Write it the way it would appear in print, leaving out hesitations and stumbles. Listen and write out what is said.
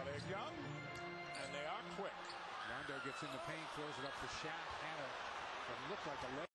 they're young, and they are quick. Rondo gets in the paint, throws it up for Shaq. Had a looked like a